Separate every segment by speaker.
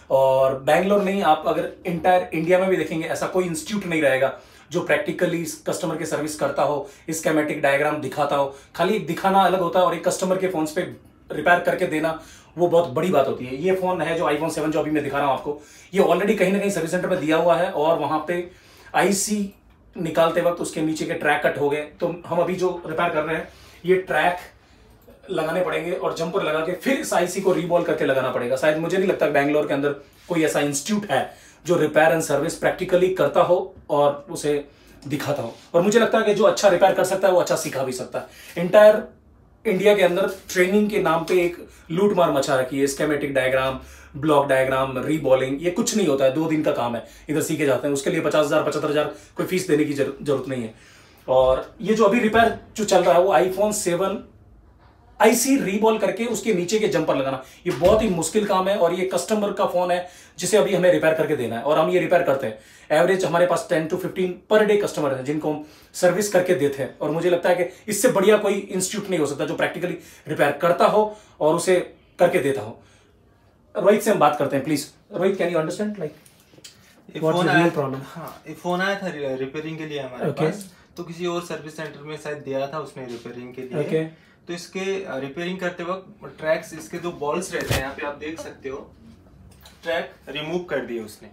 Speaker 1: और बैंगलोर नहीं, आप अगर इंटायर इंडिया में भी देखेंगे ऐसा कोई इंस्टीट्यूट नहीं रहेगा जो प्रैक्टिकली कस्टमर की सर्विस करता हो, स्कीमेटिक डायग्राम दिखाता हो। खाली दिखाना अलग होता है और एक कस्टमर के फोन पे रिपेयर करके देना वो बहुत बड़ी बात होती है। ये फोन है जो iPhone 7 जो अभी मैं दिखा रहा हूं आपको, ये ऑलरेडी कहीं ना कहीं सर्विस सेंटर में दिया हुआ है और वहां पे आईसी निकालते वक्त उसके नीचे के ट्रैक कट हो गए। तो हम अभी जो रिपेयर कर रहे हैं ये ट्रैक लगाने पड़ेंगे और जंपर लगा के फिर इस आईसी को रीबॉल करके लगाना पड़ेगा। शायद मुझे नहीं लगता बैंगलोर के अंदर कोई ऐसा इंस्टीट्यूट है जो रिपेयर एंड सर्विस प्रैक्टिकली करता हो और उसे दिखाता हो। और मुझे लगता है कि जो अच्छा रिपेयर कर सकता है वो अच्छा सिखा भी सकता है। इंटायर इंडिया के अंदर ट्रेनिंग के नाम पे एक लूट मार मचा रखी है। Schematic diagram, block diagram, reballing, ये कुछ नहीं होता है, 2 दिन का काम है, इधर सीखे जाते हैं। उसके लिए 50,000 75,000 कोई फीस देने की जरूरत नहीं है। और ये जो अभी रिपेयर जो चल रहा है वो iPhone 7 आईसी रीबॉल करके उसके नीचे के जंपर लगाना, ये बहुत ही मुश्किल काम है और ये कस्टमर का फोन है जिसे अभी हमें रिपेयर करके देना है और हम ये रिपेयर करते हैं। एवरेज हमारे पास 10 to 15 पर डे कस्टमर हैं जिनको हम सर्विस करके देते हैं। और मुझे लगता है कि इससे बढ़िया कोई इंस्टीट्यूट नहीं हो सकता जो प्रैक्टिकली रिपेयर करता हो और उसे करके देता हो। रोहित से हम बात करते हैं, please. Rohit, can you understand like
Speaker 2: phone आया प्रॉब्लम? हाँ, फोन आया था रिपेयरिंग के लिए हमारे पास, तो किसी और सर्विस सेंटर में शायद दिया था उसने रिपेयरिंग के लिए। तो इसके रिपेयरिंग करते वक्त ट्रैक्स, इसके जो बॉल्स रहते हैं यहाँ पे आप देख सकते हो, ट्रैक रिमूव कर दिए उसने,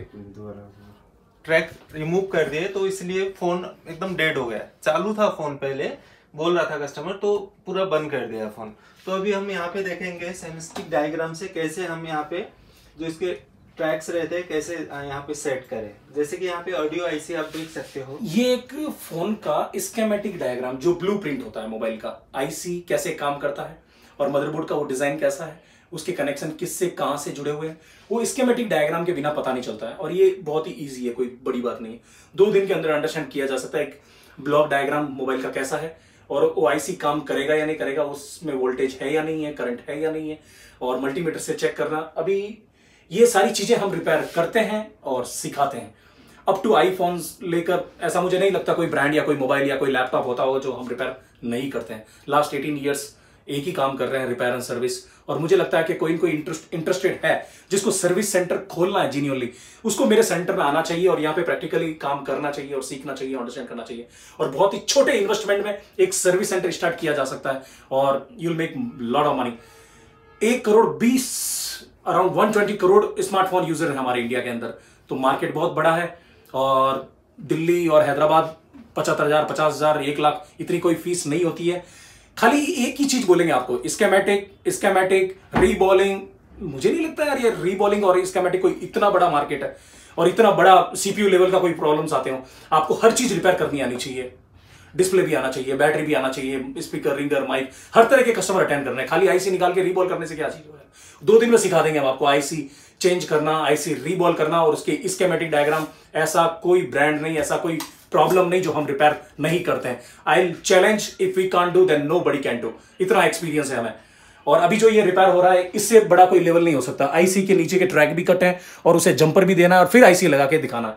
Speaker 2: ट्रैक रिमूव कर दिए, तो इसलिए फोन एकदम डेड हो गया। चालू था फोन, पहले बोल रहा था कस्टमर, तो पूरा बंद कर दिया फोन। तो अभी हम यहाँ पे देखेंगे स्कीमेटिक डायग्राम से कैसे हम यहाँ पे जो इसके ट्रैक्स रहते हैं कैसे यहाँ पे सेट करें। जैसे कि यहाँ पे ऑडियो आईसी आप देख सकते हो,
Speaker 1: ये एक फोन का स्कीमेटिक डायग्राम जो ब्लूप्रिंट होता है मोबाइल का, आईसी कैसे काम करता है और मदरबोर्ड का वो डिजाइन कैसा है, उसके कनेक्शन किससे कहां से जुड़े हुए हैं, वो स्कीमेटिक डायग्राम के बिना पता नहीं चलता है। और ये बहुत ही ईजी है, कोई बड़ी बात नहीं है, 2 दिन के अंदर अंडरस्टैंड किया जा सकता है एक ब्लॉक डायग्राम मोबाइल का कैसा है और वो आईसी काम करेगा या नहीं करेगा, उसमें वोल्टेज है या नहीं है, करंट है या नहीं है, और मल्टीमीटर से चेक करना। अभी ये सारी चीजें हम रिपेयर करते हैं और सिखाते हैं। अप टू आईफोन्स लेकर ऐसा मुझे नहीं लगता कोई ब्रांड या कोई मोबाइल या कोई लैपटॉप होता होगा जो हम रिपेयर नहीं करते हैं। लास्ट 18 ईयर्स एक ही काम कर रहे हैं, रिपेयर एंड सर्विस। और मुझे लगता है कि कोई इंटरेस्टेड है जिसको सर्विस सेंटर खोलना है जीन्युइनली, उसको मेरे सेंटर में आना चाहिए और यहाँ पे प्रैक्टिकली काम करना चाहिए और सीखना चाहिए, अंडरस्टैंड करना चाहिए। और बहुत ही छोटे इन्वेस्टमेंट में एक सर्विस सेंटर स्टार्ट किया जा सकता है और you will make lot of money. 1 करोड़ 20 अराउंड 120 करोड़ स्मार्टफोन यूजर है हमारे इंडिया के अंदर, तो मार्केट बहुत बड़ा है। और दिल्ली और हैदराबाद 75,000 50,000 1 लाख इतनी कोई फीस नहीं होती है। खाली एक ही चीज बोलेंगे आपको, स्कीमेटिक रीबॉलिंग। मुझे नहीं लगता यार ये रीबॉलिंग और स्कीमेटिक कोई इतना बड़ा मार्केट है और इतना बड़ा सीपीयू लेवल का कोई प्रॉब्लम्स आते हो। आपको हर चीज रिपेयर करनी आनी चाहिए, डिस्प्ले भी आना चाहिए, बैटरी भी आना चाहिए, स्पीकर, रिंगर, माइक, हर तरह के कस्टमर अटेंड करने। खाली आईसी निकाल के रीबॉल करने से क्या चीज है? 2 दिन में सिखा देंगे हम आपको आईसी चेंज करना, आईसी रीबॉल करना और उसके स्कीमेटिक डायग्राम। ऐसा कोई ब्रांड नहीं, ऐसा कोई प्रॉब्लम नहीं जो हम रिपेयर नहीं करते हैं। I challenge, if we can't do then nobody can do. इतना एक्सपीरियंस है हमें। और अभी जो ये रिपेयर हो रहा है इससे बड़ा कोई लेवल नहीं हो सकता। आईसी के नीचे के ट्रैक भी कट है और उसे जंपर भी देना है और फिर आईसी लगा के दिखाना।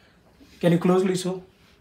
Speaker 1: Can you closely show?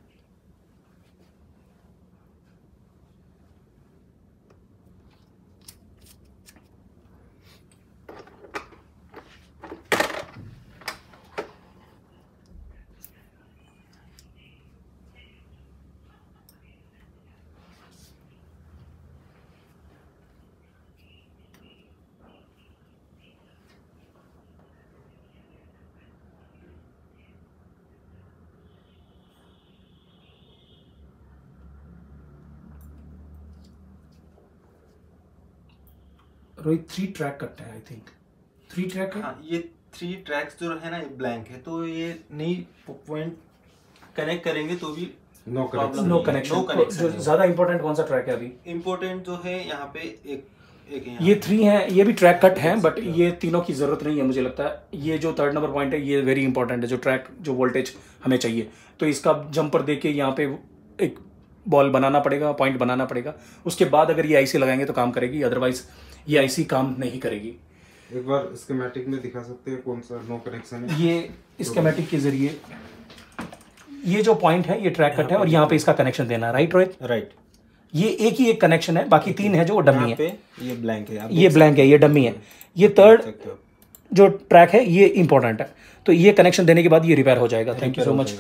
Speaker 1: Rohit 3 track cut है, आई थिंक 3 ट्रैक है।
Speaker 2: हाँ, ये 3 ट्रैक्स जो है ना ये ब्लैंक है, तो ये नहीं पॉइंट कनेक्ट करेंगे तो भी
Speaker 1: नो कनेक्शन। जो ज्यादा इंपॉर्टेंट कौन सा ट्रैक है अभी?
Speaker 2: इंपॉर्टेंट जो है यहाँ पे एक
Speaker 1: ये 3 है, ये भी ट्रैक कट है बट ये तीनों की जरूरत नहीं है मुझे लगता है। ये जो 3rd नंबर पॉइंट है ये वेरी इंपॉर्टेंट है, जो ट्रैक जो वोल्टेज हमें चाहिए। तो इसका जंपर देके यहाँ पे एक बॉल बनाना पड़ेगा, पॉइंट बनाना पड़ेगा। उसके बाद अगर ये आईसी लगाएंगे तो काम करेगी, अदरवाइज ये आईसी काम नहीं करेगी।
Speaker 3: एक बार स्कीमेटिक में दिखा सकते हैं कौन सा नो कनेक्शन है?
Speaker 1: ये स्कीमेटिक के जरिए ये जो पॉइंट है ये ट्रैक कट है और यहाँ पे इसका कनेक्शन देना, राइट रोहित?
Speaker 2: राइट।
Speaker 1: ये एक कनेक्शन है, बाकी 3 है जो वो डमी है।
Speaker 2: ये ब्लैंक है,
Speaker 1: ये ब्लैंक है, ये डमी है। ये 3rd जो ट्रैक है ये इंपॉर्टेंट है, तो ये कनेक्शन देने के बाद ये रिपेयर हो जाएगा। Thank you so much.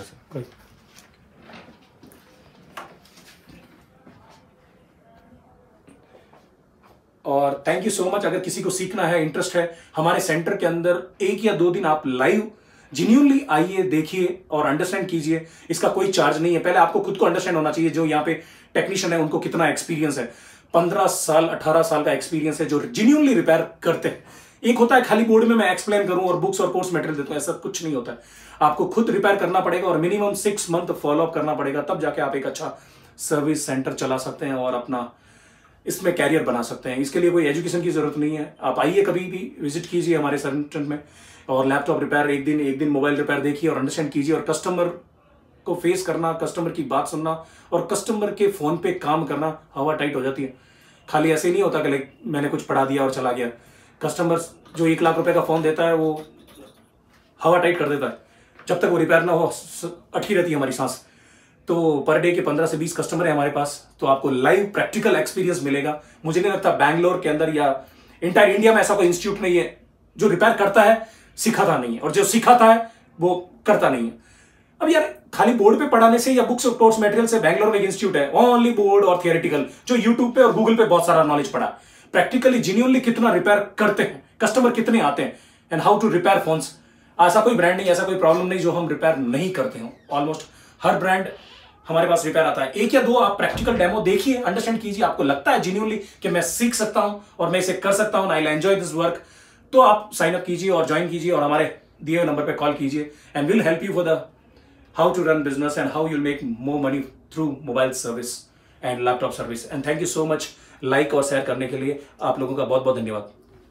Speaker 1: और थैंक यू सो मच। अगर किसी को सीखना है, इंटरेस्ट है, हमारे सेंटर के अंदर 1 या 2 दिन आप लाइव जेन्युइनली आइए, देखिए और अंडरस्टैंड कीजिए। इसका कोई चार्ज नहीं है। पहले आपको खुद को अंडरस्टैंड होना चाहिए, जो यहाँ पे टेक्नीशियन है उनको कितना एक्सपीरियंस है। 15 साल 18 साल का एक्सपीरियंस है जो जेन्युइनली रिपेयर करते हैं। एक होता है खाली बोर्ड में मैं एक्सप्लेन करूं और बुक्स और कोर्स मटेरियल देता हूं, ऐसा कुछ नहीं होता है। आपको खुद रिपेयर करना पड़ेगा और मिनिमम 6 मंथ फॉलोअप करना पड़ेगा, तब जाके आप एक अच्छा सर्विस सेंटर चला सकते हैं और अपना इसमें कैरियर बना सकते हैं। इसके लिए कोई एजुकेशन की जरूरत नहीं है। आप आइए, कभी भी विजिट कीजिए हमारे सेंटर में और लैपटॉप रिपेयर एक दिन मोबाइल रिपेयर देखिए और अंडरस्टैंड कीजिए। और कस्टमर को फेस करना, कस्टमर की बात सुनना और कस्टमर के फोन पे काम करना, हवा टाइट हो जाती है। खाली ऐसे नहीं होता कि मैंने कुछ पढ़ा दिया और चला गया। कस्टमर जो 1 लाख रुपए का फोन देता है वो हवा टाइट कर देता है। जब तक वो रिपेयर ना हो अटकी रहती है हमारी सांस। तो पर डे के 15 से 20 कस्टमर है हमारे पास, तो आपको लाइव प्रैक्टिकल एक्सपीरियंस मिलेगा। मुझे नहीं लगता बैंगलोर के अंदर या इंटायर इंडिया में ऐसा कोई इंस्टीट्यूट नहीं है जो रिपेयर करता है सिखाता नहीं है, और जो सिखाता है वो करता नहीं है। अब यार खाली बोर्ड पे पढ़ाने से या बुक्स और कोर्स मटेरियल से, बैंगलोर में एक इंस्टीट्यूट है ओनली बोर्ड और थियोरेटिकल, जो यूट्यूब पे और गूगल पे बहुत सारा नॉलेज पढ़ा। प्रैक्टिकली जेन्युइनली कितना रिपेयर करते हैं, कस्टमर कितने आते हैं and how to repair phones. ऐसा कोई ब्रांड नहीं, ऐसा कोई प्रॉब्लम नहीं जो हम रिपेयर नहीं करते हो। ऑलमोस्ट हर ब्रांड हमारे पास रिपेयर आता है। 1 या 2 आप प्रैक्टिकल डेमो देखिए, अंडरस्टैंड कीजिए। आपको लगता है जेन्युइनली कि मैं सीख सकता हूं और मैं इसे कर सकता हूं, I will enjoy this work, तो आप साइन अप कीजिए और ज्वाइन कीजिए और हमारे दिए हुए नंबर पे कॉल कीजिए and will help you for the how to run business and how you'll make more money through mobile service and laptop service. And thank you so much like और share करने के लिए। आप लोगों का बहुत बहुत धन्यवाद।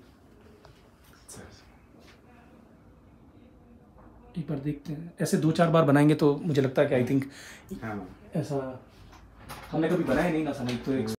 Speaker 1: एक बार देखते हैं, ऐसे 2-4 बार बनाएंगे तो मुझे लगता है कि आई थिंक ऐसा हमने कभी बनाया नहीं ना सर, तो